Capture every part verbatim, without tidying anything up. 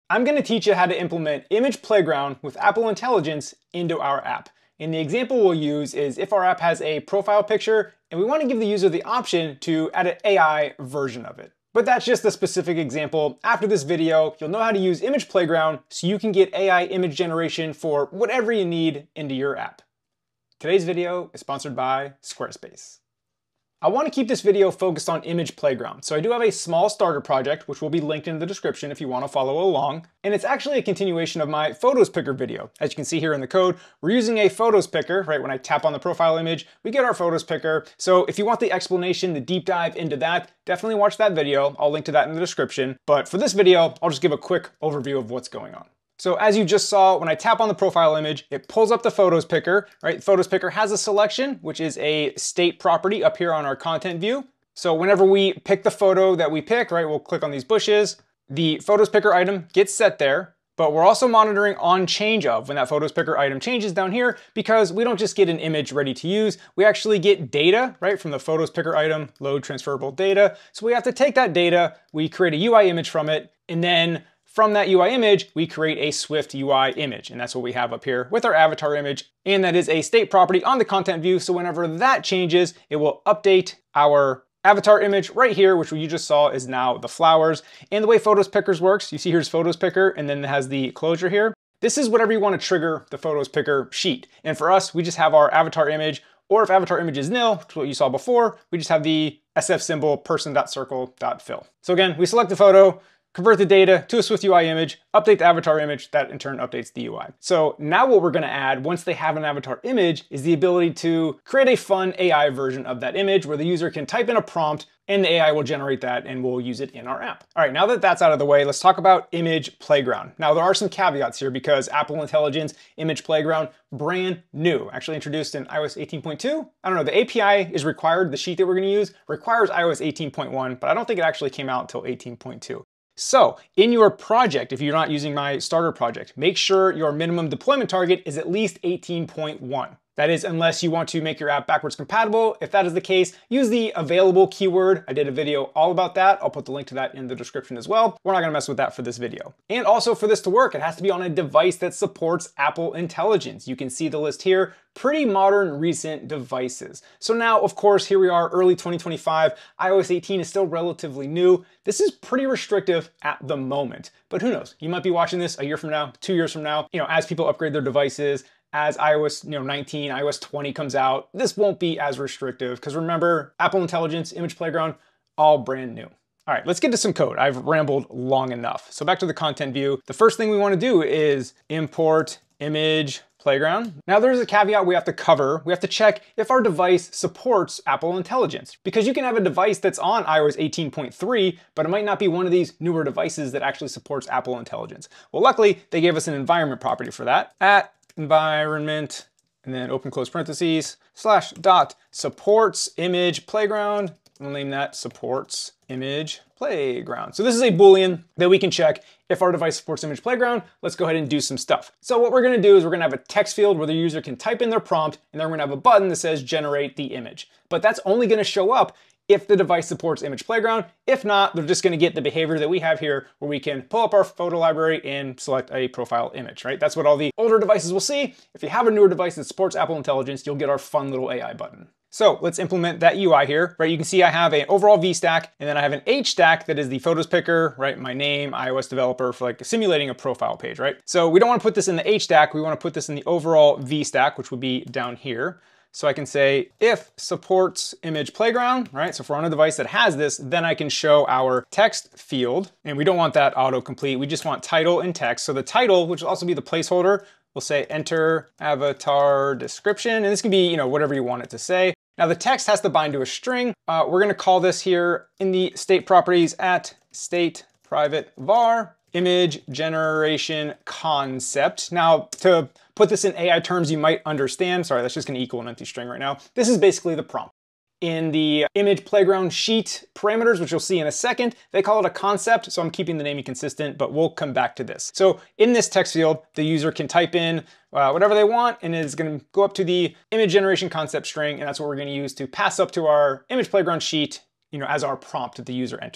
I'm going to teach you how to implement Image Playground with Apple Intelligence into our app. And the example we'll use is if our app has a profile picture and we want to give the user the option to add an A I version of it. But that's just a specific example. After this video, you'll know how to use Image Playground so you can get A I image generation for whatever you need into your app. Today's video is sponsored by Squarespace. I want to keep this video focused on Image Playground, so I do have a small starter project, which will be linked in the description if you want to follow along. And it's actually a continuation of my PhotosPicker video. As you can see here in the code, we're using a PhotosPicker, right? When I tap on the profile image, we get our PhotosPicker. So if you want the explanation, the deep dive into that, definitely watch that video. I'll link to that in the description. But for this video, I'll just give a quick overview of what's going on. So as you just saw, when I tap on the profile image, it pulls up the PhotosPicker, right? PhotosPicker has a selection, which is a state property up here on our content view. So whenever we pick the photo that we pick, right, we'll click on these bushes, the PhotosPicker item gets set there, but we're also monitoring on change of when that PhotosPicker item changes down here, because we don't just get an image ready to use, we actually get data, right, from the PhotosPicker item, load transferable data. So we have to take that data, we create a U I image from it, and then from that U I image, we create a SwiftUI image, and that's what we have up here with our avatar image, and that is a state property on the content view, so whenever that changes, it will update our avatar image right here, which you just saw is now the flowers. And the way PhotosPickers works, you see here's PhotosPicker, and then it has the closure here. This is whatever you want to trigger the PhotosPicker sheet, and for us, we just have our avatar image, or if avatar image is nil, which is what you saw before, we just have the S F symbol person.circle.fill. So again, we select the photo, convert the data to a SwiftUI image, update the avatar image, that in turn updates the U I. So now what we're gonna add once they have an avatar image is the ability to create a fun A I version of that image where the user can type in a prompt and the A I will generate that and we'll use it in our app. All right, now that that's out of the way, let's talk about Image Playground. Now there are some caveats here because Apple Intelligence Image Playground, brand new, actually introduced in i O S eighteen point two. I don't know, the A P I is required, the sheet that we're gonna use requires i O S eighteen point one, but I don't think it actually came out until eighteen point two. So in your project, if you're not using my starter project, make sure your minimum deployment target is at least eighteen point one. That is, unless you want to make your app backwards compatible. If that is the case, use the available keyword. I did a video all about that. I'll put the link to that in the description as well. We're not gonna mess with that for this video. And also for this to work, it has to be on a device that supports Apple Intelligence. You can see the list here, pretty modern, recent devices. So now, of course, here we are, early twenty twenty-five. i O S eighteen is still relatively new. This is pretty restrictive at the moment, but who knows? You might be watching this a year from now, two years from now, you know, as people upgrade their devices, as i O S you know, nineteen, i O S twenty comes out, this won't be as restrictive because remember, Apple Intelligence, Image Playground, all brand new. All right, let's get to some code. I've rambled long enough. So back to the content view. The first thing we want to do is import Image Playground. Now there's a caveat we have to cover. We have to check if our device supports Apple Intelligence, because you can have a device that's on i O S eighteen point three, but it might not be one of these newer devices that actually supports Apple Intelligence. Well, luckily they gave us an environment property for that at environment, and then open close parentheses, slash dot supports image playground. We'll name that supports image playground. So this is a Boolean that we can check if our device supports image playground. Let's go ahead and do some stuff. So what we're gonna do is we're gonna have a text field where the user can type in their prompt, and then we're gonna have a button that says generate the image. But that's only gonna show up if the device supports Image Playground. If not, they're just gonna get the behavior that we have here where we can pull up our photo library and select a profile image, right? That's what all the older devices will see. If you have a newer device that supports Apple Intelligence, you'll get our fun little A I button. So let's implement that U I here, right? You can see I have an overall V stack, and then I have an H stack that is the PhotosPicker, right? My name, iOS developer, for like simulating a profile page, right? So we don't wanna put this in the H stack, we wanna put this in the overall V stack, which would be down here. So I can say if supports Image Playground, right? So if we're on a device that has this, then I can show our text field, and we don't want that autocomplete. We just want title and text. So the title, which will also be the placeholder, we'll say enter avatar description, and this can be, you know, whatever you want it to say. Now the text has to bind to a string. Uh, we're gonna call this here in the state properties at state private var image generation concept. Now to put this in A I terms you might understand, sorry, that's just gonna equal an empty string right now. This is basically the prompt. In the Image Playground sheet parameters, which you'll see in a second, they call it a concept, so I'm keeping the naming consistent, but we'll come back to this. So in this text field, the user can type in uh, whatever they want, and it's gonna go up to the image generation concept string, and that's what we're gonna use to pass up to our Image Playground sheet, you know, as our prompt that the user enters.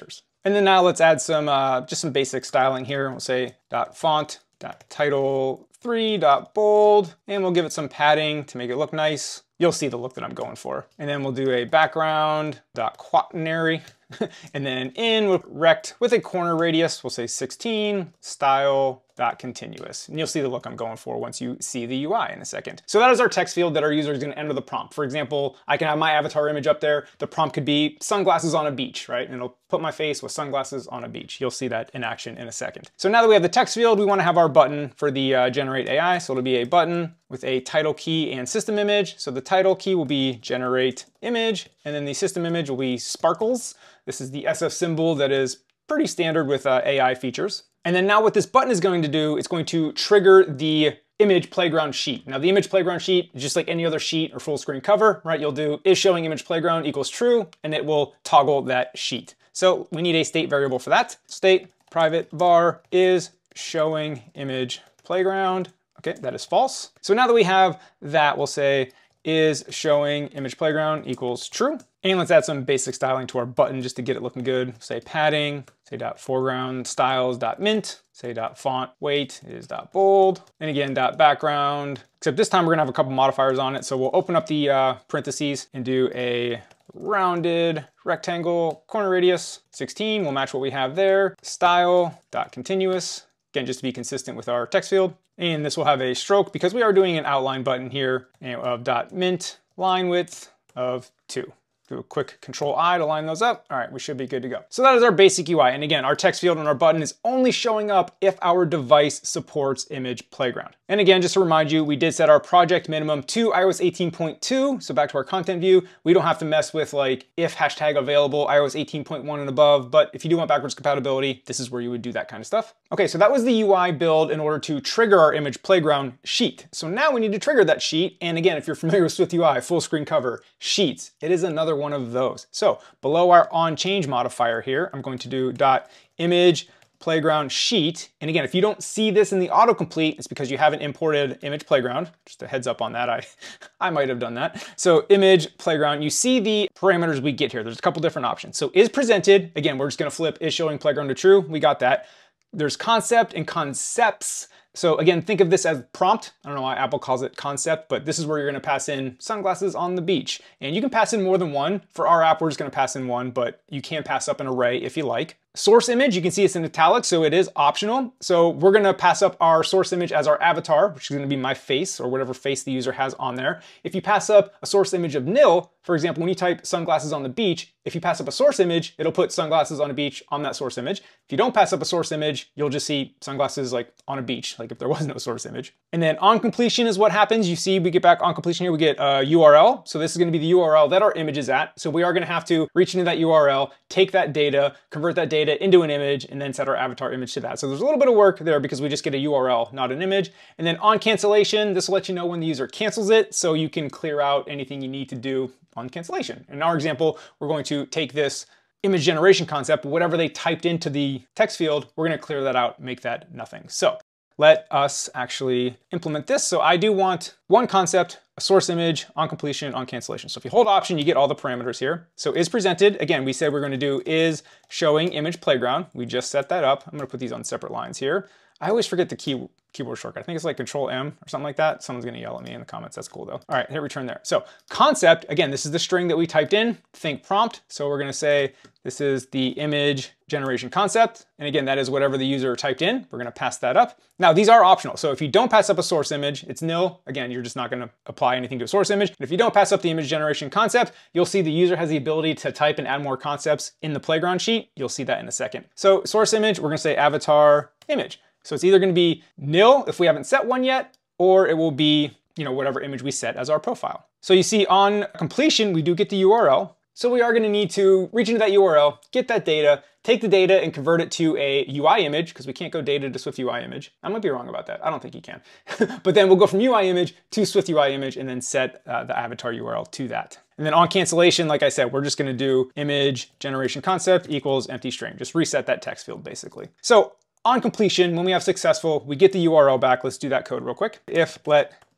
And then now let's add some, uh, just some basic styling here. We'll say dot font, dot title three, dot bold, and we'll give it some padding to make it look nice. You'll see the look that I'm going for. And then we'll do a background, dot quaternary, and then in with rect with a corner radius, we'll say sixteen, style, dot continuous. And you'll see the look I'm going for once you see the U I in a second. So that is our text field that our user is gonna enter the prompt. For example, I can have my avatar image up there. The prompt could be sunglasses on a beach, right? And it'll put my face with sunglasses on a beach. You'll see that in action in a second. So now that we have the text field, we wanna have our button for the uh, generate A I. So it'll be a button with a title key and system image. So the title key will be generate image, and then the system image will be sparkles. This is the S F symbol that is pretty standard with uh, A I features. And then now what this button is going to do, it's going to trigger the image playground sheet. Now the image playground sheet is just like any other sheet or full screen cover, right? You'll do is showing image playground equals true, and it will toggle that sheet. So we need a state variable for that. State private var is showing image playground. Okay, that is false. So now that we have that, we'll say is showing image playground equals true. And let's add some basic styling to our button just to get it looking good. Say padding, say dot foreground styles dot mint, say dot font weight is dot bold, and again dot background, except this time we're gonna have a couple modifiers on it. So we'll open up the uh, parentheses and do a rounded rectangle corner radius sixteen. We'll match what we have there. Style dot continuous, again, just to be consistent with our text field. And this will have a stroke because we are doing an outline button here of dot mint line width of two. Do a quick control I to line those up. All right, we should be good to go. So that is our basic U I. And again, our text field on our button is only showing up if our device supports image playground. And again, just to remind you, we did set our project minimum to i O S eighteen point two. So back to our content view, we don't have to mess with like if hashtag available, i O S eighteen point one and above. But if you do want backwards compatibility, this is where you would do that kind of stuff. Okay, so that was the U I build in order to trigger our image playground sheet. So now we need to trigger that sheet. And again, if you're familiar with SwiftUI, full screen cover, sheets, it is another one of those. So below our on change modifier here, I'm going to do dot image playground sheet. And again, if you don't see this in the autocomplete, it's because you haven't imported image playground. Just a heads up on that. I, I might have done that. So image playground, you see the parameters we get here. There's a couple different options. So is presented, again, we're just gonna flip is showing playground to true. We got that. There's concept and concepts. So again, think of this as prompt. I don't know why Apple calls it concept, but this is where you're gonna pass in sunglasses on the beach. And you can pass in more than one. For our app, we're just gonna pass in one, but you can pass up an array if you like. Source image, you can see it's in italics, so it is optional. So we're gonna pass up our source image as our avatar, which is gonna be my face or whatever face the user has on there. If you pass up a source image of nil, for example, when you type sunglasses on the beach, if you pass up a source image, it'll put sunglasses on a beach on that source image. If you don't pass up a source image, you'll just see sunglasses like on a beach, like if there was no source image. And then on completion is what happens. You see, we get back on completion here, we get a U R L. So this is gonna be the U R L that our image is at. So we are gonna have to reach into that U R L, take that data, convert that data into an image, and then set our avatar image to that. So there's a little bit of work there because we just get a U R L, not an image. And then on cancellation, this will let you know when the user cancels it, so you can clear out anything you need to do on cancellation. In our example, we're going to take this image generation concept, whatever they typed into the text field, we're gonna clear that out, make that nothing. So let us actually implement this. So I do want one concept, a source image, on completion, on cancellation. So if you hold option, you get all the parameters here. So is presented, again, we said we're gonna do is showing image playground. We just set that up. I'm gonna put these on separate lines here. I always forget the key, keyboard shortcut. I think it's like Control M or something like that. Someone's gonna yell at me in the comments. That's cool though. All right, hit return there. So concept, again, this is the string that we typed in, think prompt. So we're gonna say, this is the image generation concept. And again, that is whatever the user typed in. We're gonna pass that up. Now these are optional. So if you don't pass up a source image, it's nil. Again, you're just not gonna apply anything to a source image. And if you don't pass up the image generation concept, you'll see the user has the ability to type and add more concepts in the playground sheet. You'll see that in a second. So source image, we're gonna say avatar image. So it's either gonna be nil if we haven't set one yet, or it will be, you know, whatever image we set as our profile. So you see on completion, we do get the U R L. So we are gonna need to reach into that U R L, get that data, take the data and convert it to a U I image, because we can't go data to SwiftUI image. I might be wrong about that. I don't think you can. But then we'll go from U I image to SwiftUI image and then set uh, the avatar U R L to that. And then on cancellation, like I said, we're just gonna do image generation concept equals empty string. Just reset that text field basically. So on completion, when we have successful, we get the U R L back. Let's do that code real quick. If let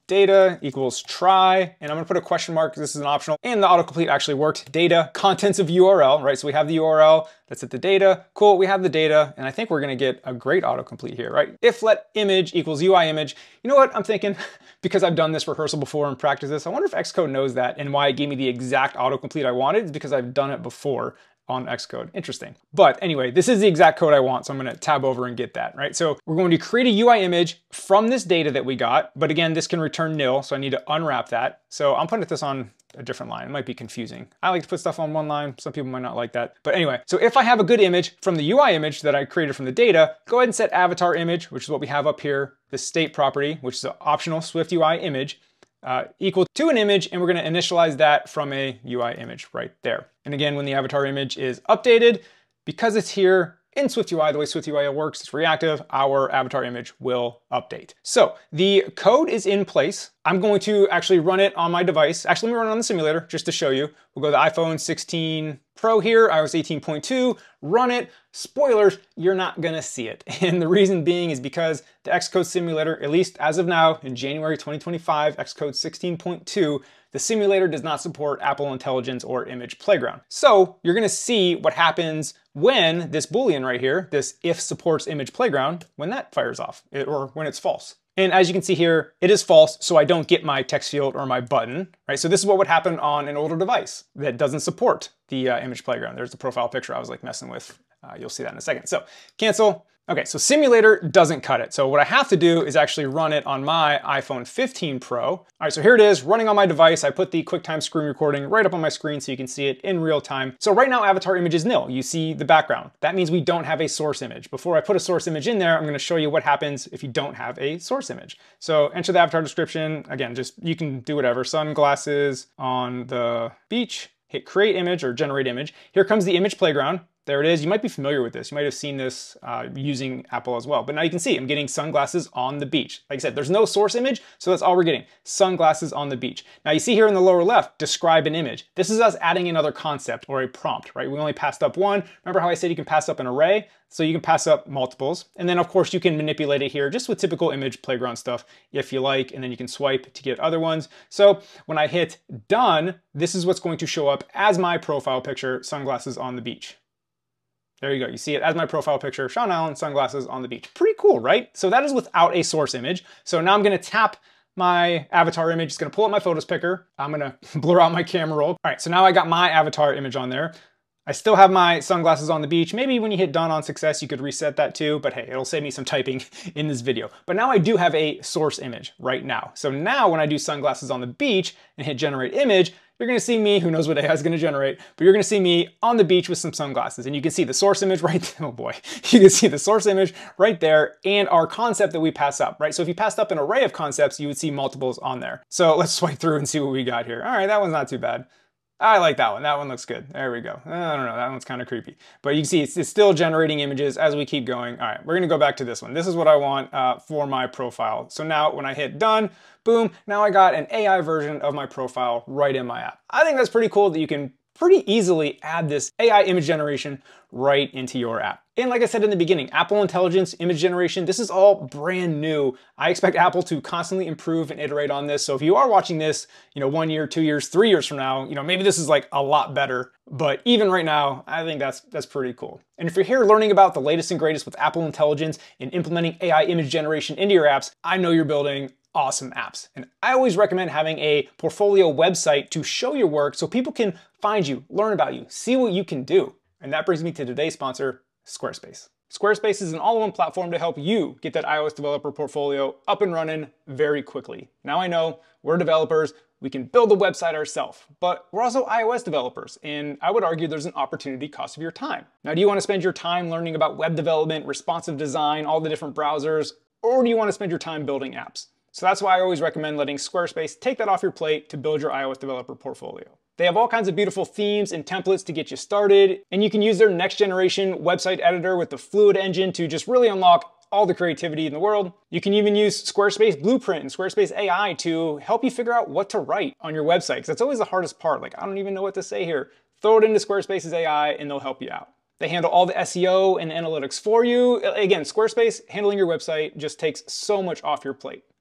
data equals try, and I'm gonna put a question mark, this is an optional, and the autocomplete actually worked. Data, contents of U R L, right? So we have the U R L, that's at the data. Cool, we have the data, and I think we're gonna get a great autocomplete here, right? If let image equals U I image. You know what I'm thinking? Because I've done this rehearsal before and practiced this, I wonder if Xcode knows that and why it gave me the exact autocomplete I wanted is because I've done it before on Xcode. Interesting. But anyway, this is the exact code I want, so I'm gonna tab over and get that, right? So we're going to create a U I image from this data that we got, but again, this can return nil, so I need to unwrap that. So I'm putting this on a different line. It might be confusing. I like to put stuff on one line. Some people might not like that. But anyway, so if I have a good image from the U I image that I created from the data, go ahead and set avatar image, which is what we have up here, the state property, which is an optional SwiftUI image, Uh, equal to an image, and we're going to initialize that from a U I image right there. And again, when the avatar image is updated, because it's here in SwiftUI, the way SwiftUI works, it's reactive, our avatar image will update. So the code is in place. I'm going to actually run it on my device. Actually, let me run it on the simulator just to show you. We'll go to the iPhone sixteen Pro here, i O S eighteen point two, run it. Spoilers, you're not gonna see it. And the reason being is because the Xcode simulator, at least as of now, in January twenty twenty-five, Xcode sixteen point two, the simulator does not support Apple Intelligence or Image Playground. So you're gonna see what happens when this Boolean right here, this if supports Image Playground, when that fires off, or when it's false. And as you can see here, it is false, so I don't get my text field or my button, right? So this is what would happen on an older device that doesn't support the uh, Image Playground. There's the profile picture I was like messing with. Uh, you'll see that in a second. So cancel. Okay, so simulator doesn't cut it. So what I have to do is actually run it on my iPhone fifteen Pro. All right, so here it is running on my device. I put the QuickTime screen recording right up on my screen so you can see it in real time. So right now avatar image is nil. You see the background. That means we don't have a source image. Before I put a source image in there, I'm gonna show you what happens if you don't have a source image. So enter the avatar description. Again, just you can do whatever. Sunglasses on the beach, hit create image or generate image. Here comes the Image Playground. There it is. You might be familiar with this. You might have seen this uh, using Apple as well. But now you can see I'm getting sunglasses on the beach. Like I said, there's no source image, so that's all we're getting. Sunglasses on the beach. Now you see here in the lower left, describe an image. This is us adding another concept or a prompt, right? We only passed up one. Remember how I said you can pass up an array? So you can pass up multiples. And then of course you can manipulate it here just with typical Image Playground stuff if you like, and then you can swipe to get other ones. So when I hit done, this is what's going to show up as my profile picture, sunglasses on the beach. There you go. You see it as my profile picture, Sean Allen, sunglasses on the beach. Pretty cool, right? So that is without a source image. So now I'm going to tap my avatar image. It's going to pull up my PhotosPicker. I'm going to blur out my camera roll. All right, so now I got my avatar image on there. I still have my sunglasses on the beach. Maybe when you hit done on success, you could reset that too, but hey, it'll save me some typing in this video. But now I do have a source image right now. So now when I do sunglasses on the beach and hit generate image, you're gonna see me, who knows what A I is gonna generate, but you're gonna see me on the beach with some sunglasses. And you can see the source image right there. Oh boy, you can see the source image right there and our concept that we pass up, right? So if you passed up an array of concepts, you would see multiples on there. So let's swipe through and see what we got here. All right, that one's not too bad. I like that one. That one looks good. There we go. I don't know. That one's kind of creepy. But you can see it's, it's still generating images as we keep going. All right, we're going to go back to this one. This is what I want uh, for my profile. So now when I hit done, boom, now I got an A I version of my profile right in my app. I think that's pretty cool that you can pretty easily add this A I image generation right into your app. And like I said in the beginning, Apple Intelligence, image generation, this is all brand new. I expect Apple to constantly improve and iterate on this. So if you are watching this, you know, one year, two years, three years from now, you know, maybe this is like a lot better. But even right now, I think that's that's pretty cool. And if you're here learning about the latest and greatest with Apple Intelligence and implementing A I image generation into your apps, I know you're building awesome apps. And I always recommend having a portfolio website to show your work so people can find you, learn about you, see what you can do. And that brings me to today's sponsor, Squarespace. Squarespace is an all-in-one platform to help you get that iOS developer portfolio up and running very quickly. Now I know we're developers, we can build a website ourselves, but we're also iOS developers, and I would argue there's an opportunity cost of your time. Now, do you want to spend your time learning about web development, responsive design, all the different browsers, or do you want to spend your time building apps? So that's why I always recommend letting Squarespace take that off your plate to build your iOS developer portfolio. They have all kinds of beautiful themes and templates to get you started, and you can use their next generation website editor with the Fluid engine to just really unlock all the creativity in the world. You can even use Squarespace Blueprint and Squarespace A I to help you figure out what to write on your website, because that's always the hardest part. Like, I don't even know what to say here. Throw it into Squarespace's A I and they'll help you out. They handle all the S E O and analytics for you. Again, Squarespace handling your website just takes so much off your plate.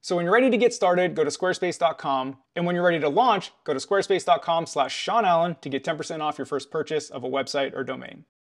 So when you're ready to get started, go to squarespace dot com. And when you're ready to launch, go to squarespace dot com slash Sean Allen to get ten percent off your first purchase of a website or domain.